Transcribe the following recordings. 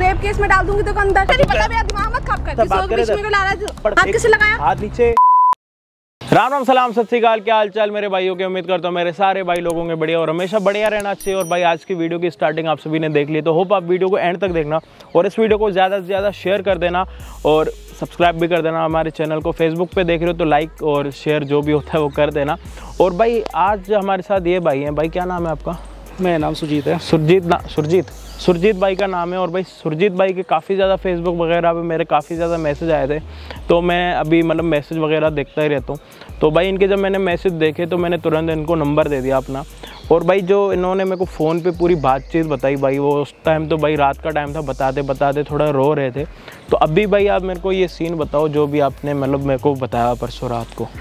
Rape case में डाल दूंगी तो अंदर। तेरी पता भी दिमाग मत खराब कर। किसी बीच में ला रहा है, हाथ किसे लगाया? हाथ नीचे। राम राम सलाम सत श्री अकाल, क्या हाल चाल मेरे भाइयों के। उम्मीद करता हूँ मेरे सारे भाई लोगों के बढ़िया और हमेशा बढ़िया रहना चाहिए। और भाई आज की वीडियो की स्टार्टिंग आप सभी ने देख ली, तो होप आप वीडियो को एंड तक देखना और इस वीडियो को ज़्यादा से ज़्यादा शेयर कर देना और सब्सक्राइब भी कर देना हमारे चैनल को। फेसबुक पे देख रहे हो तो लाइक और शेयर जो भी होता है वो कर देना। और भाई आज हमारे साथ ये भाई हैं। भाई क्या नाम है आपका? मेरा नाम सुरजीत है। सुरजीत भाई का नाम है। और भाई सुरजीत भाई के काफ़ी ज़्यादा फेसबुक वगैरह पे मेरे काफ़ी ज़्यादा मैसेज आए थे, तो मैं अभी मतलब मैसेज वगैरह देखता ही रहता हूँ। तो भाई इनके जब मैंने मैसेज देखे तो मैंने तुरंत इनको नंबर दे दिया अपना। और भाई जो इन्होंने मेरे को फ़ोन पे पूरी बातचीत बताई भाई, वो उस टाइम तो भाई रात का टाइम था, बताते बताते थोड़ा रो रहे थे। तो अभी भाई आप मेरे को ये सीन बताओ जो भी आपने मतलब मेरे को बताया परसों रात को।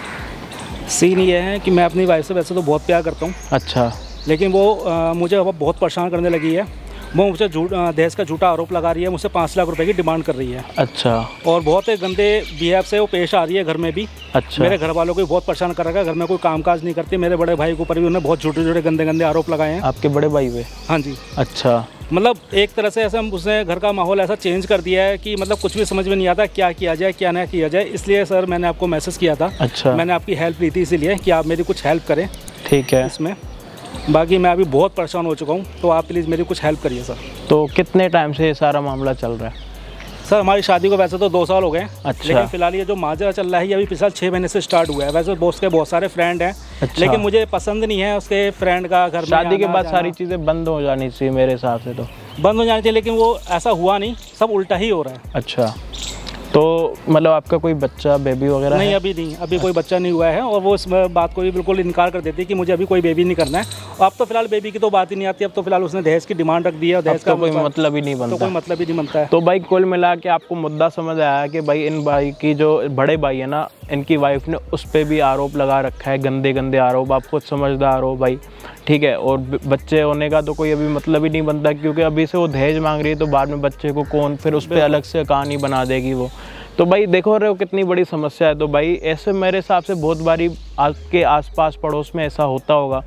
सीन ये है कि मैं अपनी वाइफ से वैसे तो बहुत प्यार करता हूँ। अच्छा। लेकिन वो मुझे अब बहुत परेशान करने लगी है। वो मुझे दहेज का झूठा आरोप लगा रही है, मुझसे 5 लाख रुपए की डिमांड कर रही है। अच्छा। और बहुत ही गंदे बिहेव से वो पेश आ रही है घर में भी। अच्छा। मेरे घर वालों को भी बहुत परेशान कर रखा है, घर में कोई कामकाज नहीं करती। मेरे बड़े भाई के ऊपर भी उन्होंने बहुत झूठे गंदे आरोप लगाए हैं। आपके बड़े भाई पे? हाँ जी। अच्छा। मतलब एक तरह से ऐसा उसने घर का माहौल ऐसा चेंज कर दिया है कि मतलब कुछ भी समझ में नहीं आता क्या किया जाए क्या ना किया जाए। इसलिए सर मैंने आपको मैसेज किया था। अच्छा। मैंने आपकी हेल्प ली थी इसीलिए कि आप मेरी कुछ हेल्प करें। ठीक है। इसमें बाकी मैं अभी बहुत परेशान हो चुका हूँ, तो आप प्लीज़ मेरी कुछ हेल्प करिए सर। तो कितने टाइम से ये सारा मामला चल रहा है? सर हमारी शादी को वैसे तो 2 साल हो गए। अच्छा। लेकिन फिलहाल ये जो माजरा चल रहा है ये अभी पिछले 6 महीने से स्टार्ट हुआ है। वैसे दोस्त के बहुत सारे फ्रेंड हैं। अच्छा। लेकिन मुझे पसंद नहीं है उसके फ्रेंड का घर में। शादी के बाद सारी चीज़ें बंद हो जानी चाहिए मेरे हिसाब से, तो बंद हो जानी चाहिए, लेकिन वो ऐसा हुआ नहीं, सब उल्टा ही हो रहा है। अच्छा। तो मतलब आपका कोई बच्चा बेबी वगैरह नहीं? अभी नहीं, अभी कोई बच्चा नहीं हुआ है। और वो इस बात को भी बिल्कुल इनकार कर देती है कि मुझे अभी कोई बेबी नहीं करना है। अब तो फिलहाल बेबी की तो बात ही नहीं आती। अब तो फिलहाल उसने दहेज की डिमांड रख दी है। दहेज का कोई मतलब ही नहीं बनता। तो कोई मतलब ही नहीं बनता है। तो भाई कुल मिला के आपको मुद्दा समझ आया कि भाई इन भाई की जो बड़े भाई है ना, इनकी वाइफ ने उस पर भी आरोप लगा रखा है, गंदे आरोप। आप खुद समझदार हो भाई, ठीक है। और बच्चे होने का तो कोई अभी मतलब ही नहीं बनता, क्योंकि अभी से वो दहेज मांग रही है तो बाद में बच्चे को कौन फिर उस पर अलग से कहानी बना देगी वो। तो भाई देखो रहे हो कितनी बड़ी समस्या है। तो भाई ऐसे मेरे हिसाब से बहुत बारी आपके आसपास पड़ोस में ऐसा होता होगा।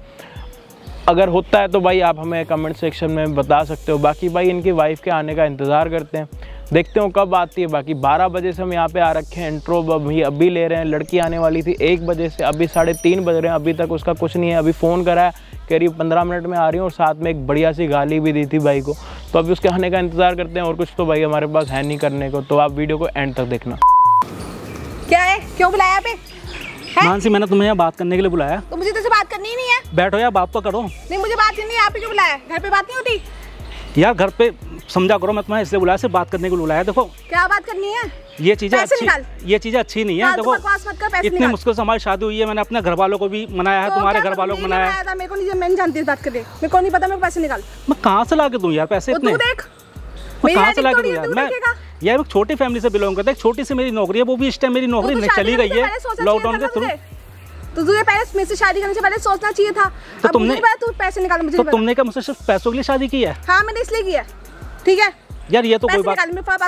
अगर होता है तो भाई आप हमें कमेंट सेक्शन में बता सकते हो। बाकी भाई इनकी वाइफ के आने का इंतज़ार करते हैं, देखते हो कब आती है। बाकी 12 बजे से हम यहाँ पे आ रखे हैं, इंट्रो अभी ले रहे हैं। लड़की आने वाली थी 1 बजे से, अभी 3:30 बज रहे हैं, अभी तक उसका कुछ नहीं है। अभी फ़ोन करा है, कह रही 15 मिनट में आ रही हूँ, और साथ में एक बढ़िया सी गाली भी दी थी भाई को। तो अभी उसके आने का इंतज़ार करते हैं, और कुछ तो भाई हमारे पास है नहीं करने को। तो आप वीडियो को एंड तक देखना। क्या है, क्यों बुलाया पे? मानसी मैंने तुम्हें यहाँ बात करने के लिए बुलाया। तो मुझे तुझसे बात करनी ही नहीं है। बैठो यार, बात तो करो। नहीं मुझे बात करनी है, आप ही क्यों बुलाया? घर पे बात नहीं होती यार? घर पे समझा करो, मैं तुम्हें इसलिए बुलाया, सिर्फ बात करने के लिए बुलाया। देखो क्या बात करनी है? ये चीजें अच्छी नहीं है। देखो इतनी मुश्किल से हमारी शादी हुई है, मैंने अपने घर वालों को भी मनाया है, तुम्हारे घर वालों को मनाया है। मेरे को नहीं, मैं नहीं जानती बात करने, मेरे को नहीं पता। मेरे पैसे निकाल। मैं कहाँ से ला के दूं यार पैसे इतने? मैं कहाँ से ला के दूं यार? मैं यार एक छोटी फैमिली से बिलोंग करता है। छोटी सी मेरी नौकरी है, वो भी इस टाइम मेरी नौकरी चली गई है लॉकडाउन के थ्रू। तो तुझे पहले मेरे से शादी करने से पहले सोचना चाहिए था। तो तुमने तू पैसे निकाल मुझे। तो तुमने क्या मुझसे सिर्फ पैसों के लिए शादी की है? हाँ मैंने इसलिए की है। ठीक है यार, ये तो कोई बात।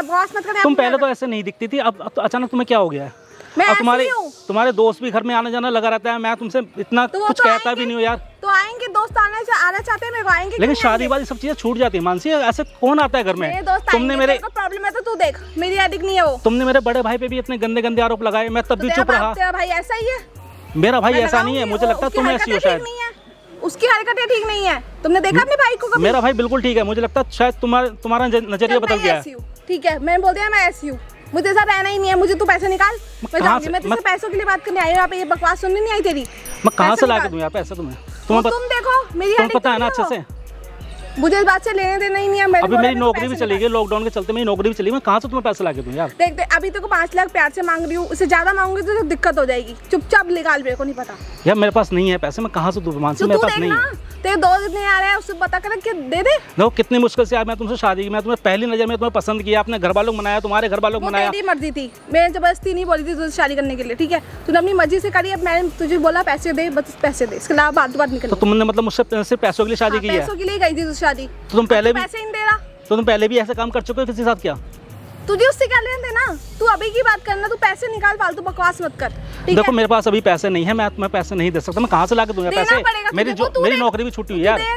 तुम पहले तो ऐसे नहीं दिखती थी, अब अचानक तुम्हें क्या हो गया है? अब तुम्हारे दोस्त भी घर में आना जाना लगा रहता है। मैं तुमसे इतना कुछ कहता भी नहीं हूँ यार। तो आएंगे दोस्त, आना चाहते हैं, मेरे को आएंगे। लेकिन शादी वाली सब चीजें छूट जाती है मानसी। ऐसे कौन आता है घर में? तुमने मेरे प्रॉब्लम है तो तू देख, मेरी एडिक्ट नहीं है वो। तुमने मेरे बड़े भाई पे भी इतने गंदे आरोप लगाए, मैं तब भी चुप रहा। तेरा भाई ऐसा ही है? मेरा भाई ऐसा नहीं है, मुझे लगता है तुम ऐसी हो शायद। उसकी हरकतें ठीक नहीं है। तुमने देखा अपने भाई को कभी? मेरा भाई बिल्कुल ठीक है, मुझे लगता है शायद तुम्हारा नजरिया बदल गया है। ठीक है मैंने बोल दिया मैं ऐसी हूँ, मुझे तेरे साथ रहना ही नहीं है। मुझे तू पैसे निकाल, मैं जाऊंगी। मैं तुझसे पैसों के लिए बात करने आई हूँ, यहाँ पे ये बकवास सुननी नहीं आई तेरी। मैं कहाँ से ला के दूं यार पैसे तुम्हें? तुम देखो मेरी पता है ना अच्छे से। मुझे इस बात से लेने देना ही नहीं है। अभी मेरी नौकरी भी चली गई, लॉकडाउन के चलते मेरी नौकरी भी चली। मैं कहाँ से तुम्हें पैसे ला के दूं यार? देख अभी तो 5 लाख प्यार से मांग रही हूँ, उससे ज्यादा मांगूंगी तो दिक्कत हो जाएगी। चुपचाप निकाल, मेरे को नहीं पता यार। मेरे पास नहीं है पैसे, मैं कहाँ से दूं मानसी? मेरे पास नहीं है। तेरे दोस्त इतने आ रहे हैं, उससे पता कर के दे दे। नो कितनी मुश्किल से यार मैं तुमसे शादी की, मैं तुम्हें पहली नजर में तुम्हें पसंद किया, अपने घर वालों को मनाया, तुम्हारे घर वालों को मनाया। मेरी मर्जी थी, मैं जबरदस्ती नहीं बोली थी तुझसे शादी करने के लिए। ठीक है तूने अपनी मर्जी से करी। अब मैंने तुझे बोला पैसे दे, बस पैसे दे, इसके अलावा बात निकल। तो तुमने मतलब मुझसे सिर्फ पैसों के लिए शादी की है? पैसों के लिए गई थी शादी। तो तुम पहले भी पैसे नहीं दे रहा? तो तुम पहले भी ऐसे काम कर चुके हो किसी के साथ क्या? तुझे उससे क्या लेना देना? तू अभी की बात करना, तू पैसे निकाल, फालतू बकवास मत कर। देखो मेरे पास अभी पैसे नहीं है, मैं पैसे नहीं दे सकता। मैं कहाँ से ला के दूंगा पैसे? मेरी नौकरी भी छूटी हुई यार।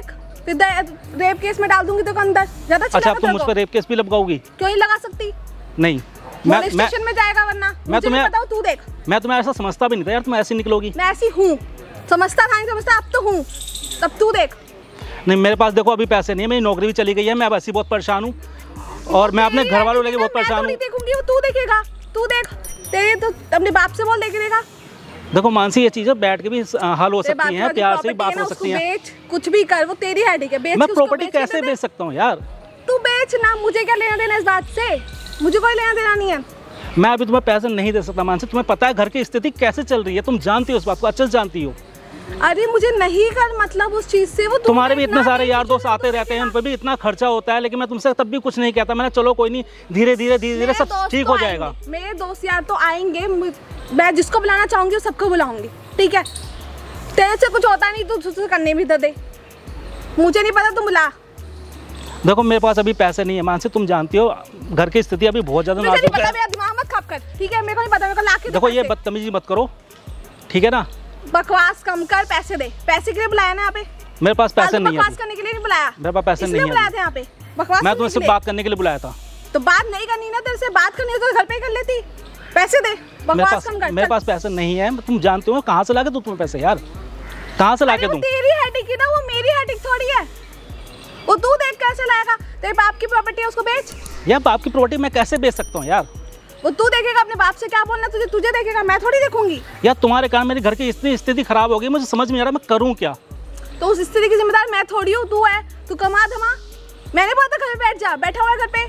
फिर रेप केस में डाल दूंगी तो अंदर ज्यादा। अच्छा अब तुम मुझ पर रेप केस भी लगाओगी? क्यों नहीं लगा सकती? नहीं मैं स्टेशन में जाएगा वरना मैं तुम्हें बताऊं, तू देख। मैं तुम्हें ऐसा समझता भी नहीं था यार, तुम ऐसी निकलोगी। मैं ऐसी हूँ, समझता था नहीं समझता, अब तो हूँ, तब तू देख। नहीं मेरे पास देखो अभी पैसे नहीं है, मेरी नौकरी भी चली गई है, मैं अब ऐसी बहुत परेशान हूँ और मैं अपने घर वालों लेके बहुत परेशान हूँ। देखूंगी वो तू देखेगा, तू देख, तेरे तो अपने बाप से बोल देगा। देखो मानसी ये चीजें बैठ के भी हल हो सकती हैं, प्यार से बात हो सकती है। कुछ भी कर, वो तेरी हेडेक है। बेच, मैं प्रॉपर्टी कैसे बेच सकता हूँ यार? तू बेच ना, मुझे क्या लेना देना इस बात से, मुझे कोई लेना देना नहीं है। मैं अभी तुम्हें पैसे नहीं दे सकता मानसी, तुम्हें पता है घर की स्थिति कैसे चल रही है, तुम जानती हो उस बात को, अच्छे से जानती हो। अरे मुझे नहीं कर मतलब उस चीज से, वो तुम्हारे भी इतने सारे यार दोस्त आते रहते हैं, उन पर भी इतना खर्चा होता है, लेकिन मैं तुमसे तब भी कुछ नहीं कहता। मैंने चलो कोई नहीं, धीरे धीरे सब ठीक हो जाएगा। मेरे दोस्त यार तो आएंगे, मैं जिसको बुलाना चाहूंगी सबको बुलाऊंगी, ठीक है? तेरे से कुछ होता नहीं, तू तुझसे करने भी दे, मुझे नहीं पता, तुम बुला। देखो मेरे पास अभी पैसे नहीं है मानसी, तुम जानती हो घर की स्थिति अभी बहुत ज्यादा नाजुक है। मेरा दिमाग मत खराब कर, ठीक है? मेरे को नहीं पता, मेरे को लाके देखो ये बदतमीजी मत करो, ठीक है ना? बकवास कम कर, पैसे दे। पैसे के लिए बुलाया ना यहाँ पे? मेरे पास पैसे नहीं है। बकवास करने के लिए नहीं बुलाया, मेरे पास पैसे नहीं है। बुलाया था यहाँ पे बकवास? मैं तुम्हें सिर्फ बात करने के लिए बुलाया था। तो बात नहीं करनी ना, तेरे से बात करनी है तो घर पे कर लेती। पैसे दे, बकवास कम कर। मेरे पास पैसे नहीं है, तुम जानते हो कहाँ से लाके दूं तुम्हें पैसे यार, कहाँ से लाके दूं? तेरी हेडेक है ना, वो मेरी हेडेक थोड़ी है। वो तू देख कैसे लाएगा, तेरे बाप की प्रॉपर्टी है, उसको बेच। यार बाप की प्रॉपर्टी मैं कैसे बेच सकता हूँ यार? वो तू देखेगा, अपने बाप से क्या बोलना तुझे देखेगा, मैं थोड़ी देखूंगी। यार तुम्हारे कारण मेरे घर की इतनी स्थिति खराब हो गई, मुझे समझ में नहीं आ रहा मैं करूँ क्या। तो उस स्थिति की जिम्मेदार मैं थोड़ी हूँ, तू है। तू कमा धमा, मैंने बोला था घर पे बैठ जा, बैठा हुआ है घर पे।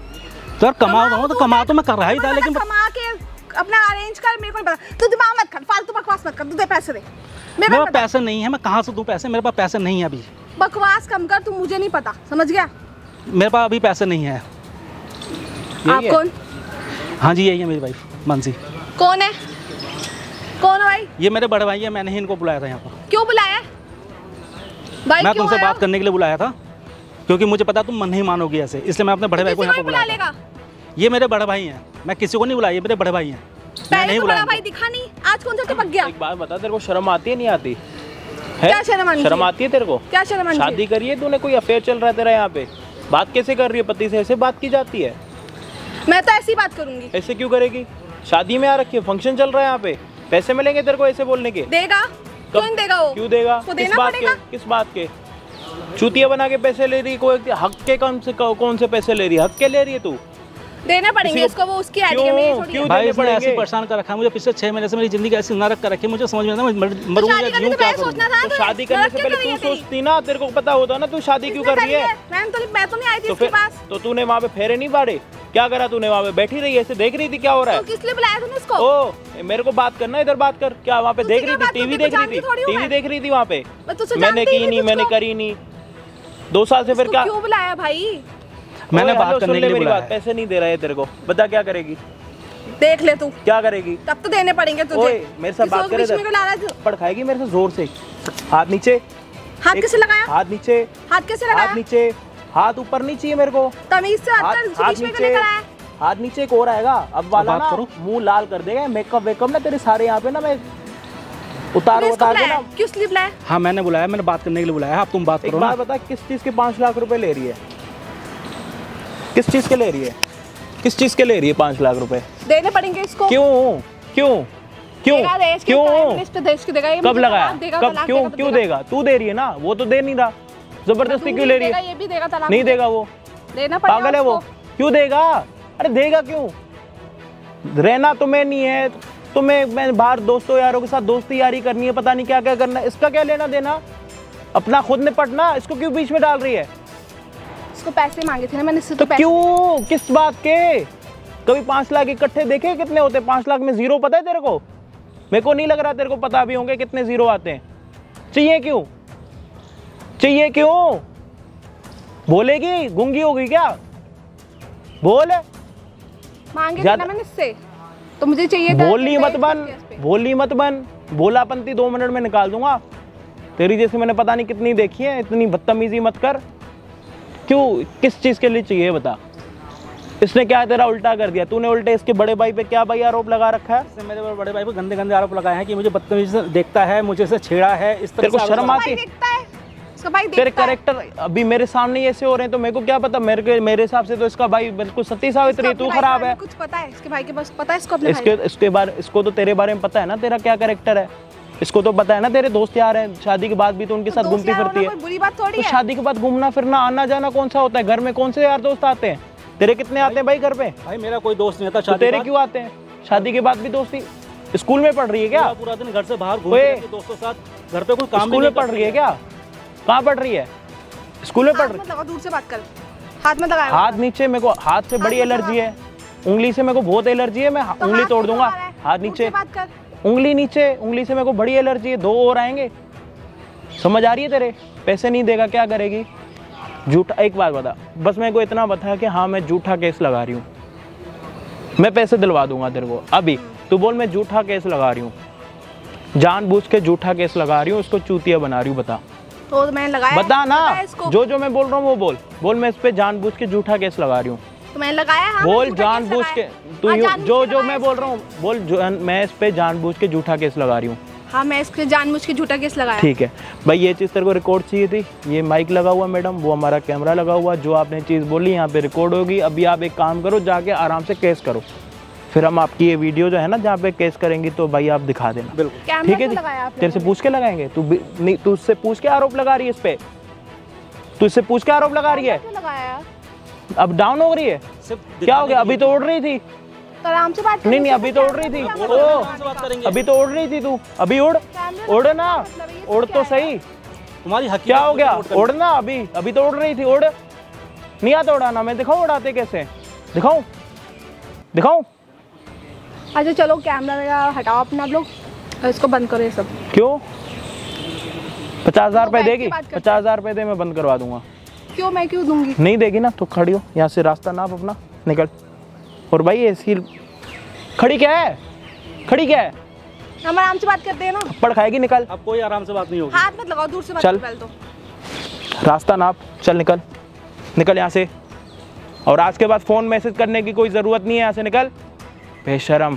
तो यार कमा तो कमा तो मैं कर रहा ही था, लेकिन कमा के अपना अरेंज कर, मेरे को नहीं पता। तू दिमाग मत कर, फालतू बकवास मत कर, तू दे पैसे दे। मेरे पास पैसे नहीं है, मैं कहाँ से दूं पैसे? मेरे पास पैसे नहीं है अभी। बकवास कम कर, तू मुझे नहीं पता, समझ गया? मेरे पास अभी पैसे नहीं है। आप कौन? हाँ जी यही है मेरी वाइफ मानसी। कौन है? कौन है भाई? ये मेरे बड़े भाई है, मैंने ही इनको बुलाया था यहाँ पर। क्यों बुलाया भाई? मैं तुमसे बात करने के लिए बुलाया था, क्योंकि मुझे पता तुम मन नहीं मानोगी ऐसे, इसलिए मैं अपने बड़े भाई को यहाँ पर बुलाया। ये मेरे बड़े भाई हैं, मैं किसी को नहीं बुलाया, ये मेरे बड़े भाई हैं। मैं नहीं बुलाया। भाई दिखा नहीं, आज कौन सा चिपक गया? एक बात बता, तेरे को शर्म आती है नहीं आती? क्या शर्म आती है तेरे को? क्या शर्म? शादी करी है तूने, कोई अफेयर चल रहा है तेरा यहाँ पे? बात कैसे कर रही है पति से? ऐसे बात की जाती है? मैं तो ऐसी बात करूंगी। ऐसे क्यों करेगी? शादी में आ रखी है, फंक्शन चल रहा है यहाँ पे, पैसे मिलेंगे तेरे को ऐसे बोलने के? देगा? क्यों नहीं देगा वो? क्यों देगा? किस बात के चूतिया बना के पैसे ले रही? कोई हक के कौन से पैसे ले रही है? हक के ले रही है तू? देना पड़ेंगे इसको, वो उसकी आइडिया में क्यों भाई इसने ऐसे परेशान कर रखा है मुझे पिछले 6 महीने से। मेरी जिंदगी ऐसी नरक कर रखी है, मुझे समझ में नहीं आता मैं मरूंगा या जीऊं क्या करूं? तो शादी करने से पहले तू सोचती ना, तेरे को पता होता ना तू शादी क्यों कर रही है? मैं तो नहीं आई थी इसके पास। तो तूने वहाँ पे फेरे नहीं बाड़े? क्या करा तूने वहाँ पे? बैठी रही ऐसे देख रही थी क्या हो रहा है? किस लिए बुलाया तूने इसको? ओ मेरे को बात करना, इधर बात कर। क्या वहाँ पे देख रही थी? टीवी देख रही थी? टीवी देख रही थी वहाँ पे? मैंने की नहीं, मैंने करी नहीं 2 साल से। फिर क्या क्यों बुलाया भाई? मैंने बात करने के लिए बुलाया। पैसे नहीं दे रहा है तेरे को, बता क्या करेगी? देख ले तू क्या करेगी। तब तो देने पड़ेंगे तुझे। ओए मेरे साथ बात करे, पड़ खाएगी मेरे से जोर से। हाथ नीचे। हाथ कैसे लगाया? हाथ नीचे। हाथ कैसे लगाया? हाथ नीचे। हाथ ऊपर नहीं चाहिए मेरे को, तमीज से बात कर। हाथ नीचे। हाथ नीचे एक और आएगा अब वाला ना, मुंह लाल कर देगा। मेकअप वेकअप ना तेरे सारे यहाँ पे ना मैं उतार के ना। क्यों इसलिए बुलाया? हाँ मैंने बुलाया, मैंने बात करने के लिए बुलाया। अब तुम बात करो ना। बता किस चीज के 5 लाख रुपए ले रही है? किस चीज के ले रही है? किस चीज के ले रही है 5 लाख रुपए? देने पड़ेंगे इसको। क्यों क्यों क्यों क्यों? कब लगाया? कब? क्यों देगा? तू दे रही है ना, वो तो दे नहीं रहा। जबरदस्ती क्यों ले रही है? ये भी देगा, तलाक नहीं देगा वो, देना पड़ेगा। पागल है वो। क्यों देगा? अरे देगा क्यों? रहना तुम्हें नहीं है, तुम्हें मैं बाहर दोस्तों यारों के साथ दोस्ती यारी करनी है, पता नहीं क्या क्या करना है। इसका क्या लेना देना? अपना खुद निपटना, इसको क्यों बीच में डाल रही है? इसको पैसे मांगे थे ना मैंने, इससे तो क्यों? किस बात के? कभी 5 लाख इकट्ठे देखे कितने होते? 5 लाख में 0 पता है तेरे को? मेरे को नहीं लग रहा तेरे को पता भी होंगे कितने 0 आते हैं। चाहिए क्यों? चाहिए क्यों? बोलेगी? गूंगी होगी क्या? बोल। मांगे थे ना मैंने इससे, तो मुझे चाहिए था। बोली मत बन, बोली मत बन। बोलापंती 2 मिनट में निकाल दूंगा। तेरी जैसे मैंने पता नहीं कितनी देखी है। इतनी बदतमीजी मत कर। क्यों? किस चीज के लिए चाहिए बता? इसने क्या तेरा उल्टा कर दिया? तूने उल्टे इसके बड़े भाई पे क्या भाई आरोप लगा रखा है? इसने मेरे बड़े भाई पे गंदे गंदे आरोप लगाए हैं कि मुझे बदतमीजी से देखता है, मुझे से छेड़ा है। इस तरह को शर्म आती है? इसका भाई तेरे कैरेक्टर अभी मेरे सामने ही ऐसे हो रहे हैं तो मेरे को क्या पता, मेरे हिसाब से तो इसका भाई बिल्कुल सती सावित्री, तू खराब है। कुछ पता है इसके भाई के पास, पता है इसको? इसको तो तेरे बारे में पता है ना, तेरा क्या कैरेक्टर है, इसको तो पता है ना। तेरे दोस्त यार हैं, शादी के बाद भी तो उनके साथ घूमती फिरती है। बुरी बात थोड़ी है। शादी के बाद घूमना फिरना आना जाना कौन सा होता है? घर में कौन से यार दोस्त आते हैं? तेरे कितने आते हैं भाई घर पे? भाई मेरा कोई दोस्त नहीं आता। शादी तेरे क्यों आते हैं? शादी के बाद भी दोस्ती? स्कूल में पढ़ रही है क्या? पूरा दिन घर से बाहर घूमती है दोस्तों के साथ, घर पे कोई काम स्कूल में पढ़ रही है क्या? कहाँ पढ़ रही है? स्कूल में पढ़ रही है? दूर से बात कर, हाथ में लगाया। हाथ नीचे, मेरे को हाथ से बड़ी एलर्जी है, उंगली से मेरे को बहुत एलर्जी है, मैं उंगली तोड़ दूंगा। हाथ नीचे, उंगली नीचे, उंगली से मेरे को बड़ी एलर्जी है। 2 और आएंगे, समझ आ रही है तेरे? पैसे नहीं देगा क्या करेगी? झूठा, एक बात बता बस, मेरे को इतना बता कि हाँ मैं झूठा केस लगा रही हूँ, मैं पैसे दिलवा दूंगा तेरे को। अभी तू बोल मैं झूठा केस लगा रही हूँ, जानबूझ के झूठा केस लगा रही हूँ, उसको चूतिया बना रही हूँ, बता। तो मैंने लगाया, बता ना, जो मैं बोल रहा हूँ वो बोल मैं इस पे जानबूझ के झूठा केस लगा रही हूँ। तो मैंने लगाया। हाँ, बोल जानबूझ के, तू जो मैं बोल रहा हूँ बोल, मैं इस पे जानबूझ के झूठा केस लगा रही हूँ। हाँ मैं इसके जानबूझ के झूठा केस लगाया। ठीक है भाई, ये चीज़ तेरे को रिकॉर्ड चाहिए थी, ये माइक लगा हुआ मैडम, वो हमारा कैमरा लगा हुआ, जो आपने चीज़ बोली यहाँ पे रिकॉर्ड होगी। अभी आप एक काम करो, जाके आराम से केस करो, फिर हम आपकी ये वीडियो जो है ना जहाँ पे केस करेंगी तो भाई आप दिखा देना। बिल्कुल ठीक है जी, तेरे से पूछ के लगाएंगे। तू उससे पूछ के आरोप लगा रही है इस पे, तू इससे पूछ के आरोप लगा रही है। अब डाउन हो रही है, क्या हो गया? अभी तो उड़ रही थी, आराम से बात। नहीं अभी तो उड़ रही थी, अभी तो उड़ रही थी तू, अभी उड़ ना, उड़ तो सही। तुम्हारी हक क्या हो गया? उड़ना, अभी तो उड़ रही थी, उड़। नहीं आता उड़ाना, मैं दिखाऊं उड़ाते कैसे? दिखाऊं? अच्छा चलो कैमरा वगैरह हटाओ अपना, आप लोग इसको बंद करो ये सब। क्यों? 50,000 रुपए देगी? 50,000 रुपए दे, मैं बंद करवा दूंगा। क्यों? मैं क्यों दूंगी? नहीं देगी ना तो खड़ी हो, यहाँ से रास्ता नाप अपना, निकल। और भाई ऐसी खड़ी क्या है? हम आराम से बात करते हैं ना। थप्पड़ खाएगी, निकल। अब कोई आराम से बात नहीं होगी। हाथ मत लगाओ, दूर से बात चल, कर। तो रास्ता नाप, चल निकल यहाँ से। और आज के बाद फोन मैसेज करने की कोई जरूरत नहीं है, यहाँ से निकल बेशरम।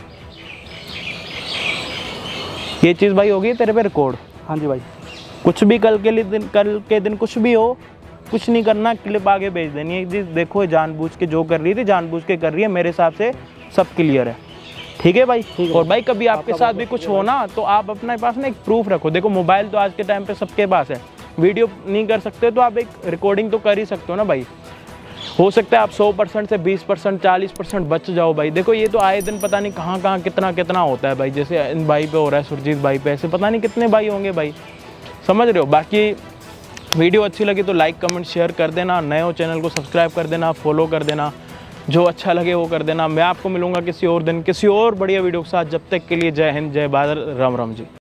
ये चीज भाई होगी तेरे पे रिकॉर्ड। हाँ जी भाई, कुछ भी कल के दिन कुछ भी हो, कुछ नहीं करना, क्लिप आगे भेज देनी है। जी देखो जानबूझ के जो कर रही थी, जानबूझ के कर रही है, मेरे हिसाब से सब क्लियर है। ठीक है भाई? और भाई कभी आपके साथ भी कुछ हो ना तो आप अपने पास ना एक प्रूफ रखो। देखो मोबाइल तो आज के टाइम पे सबके पास है, वीडियो नहीं कर सकते तो आप एक रिकॉर्डिंग तो कर ही सकते हो ना भाई। हो सकता है आप 100% से 20% 40% बच जाओ भाई। देखो ये तो आए दिन पता नहीं कहाँ कितना होता है भाई। जैसे इन भाई पे हो रहा है, सुरजीत भाई पे, ऐसे पता नहीं कितने भाई होंगे भाई, समझ रहे हो। बाकी वीडियो अच्छी लगी तो लाइक कमेंट शेयर कर देना, नए हो चैनल को सब्सक्राइब कर देना, फॉलो कर देना, जो अच्छा लगे वो कर देना। मैं आपको मिलूंगा किसी और दिन किसी और बढ़िया वीडियो के साथ। जब तक के लिए जय हिंद, जय भारत, राम राम जी।